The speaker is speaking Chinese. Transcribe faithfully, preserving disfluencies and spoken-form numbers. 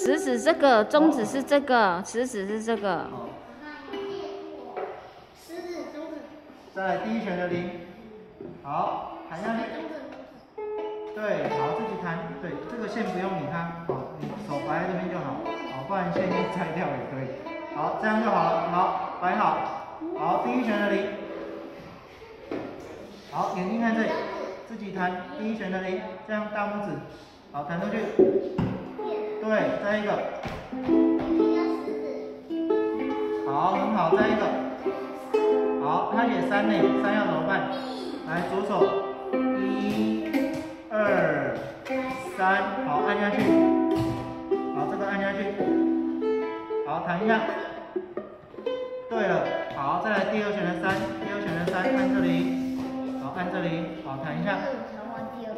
食指这个，中指是这个，食指是这个。 好。 食指、中指。 再来第一拳的零，好，弹下去。对，好，自己弹。对，这个线不用理它，好，你手摆在这边就好，好，不然线一拆掉也可以。好，这样就好了。好，摆好。好，第一拳的零。好，眼睛看这里，自己弹第一拳的零，这样大拇指，好，弹出去。对，再一个。好，很好，再一个。好，他写三呢，三要怎么办？来，左手，一、二、三，好，按下去。好，这个按下去。好，弹一下。对了，好，再来第二拳的三，第二拳的三，按这里。好，按这里，好，弹一下。 弹完第二